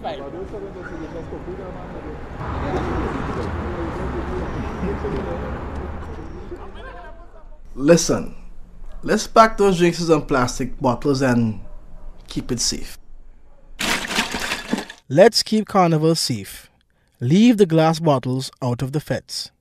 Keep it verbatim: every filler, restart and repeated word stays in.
fine. Listen, let's pack those drinks in plastic bottles and keep it safe. Let's keep Carnival safe. Leave the glass bottles out of the feds.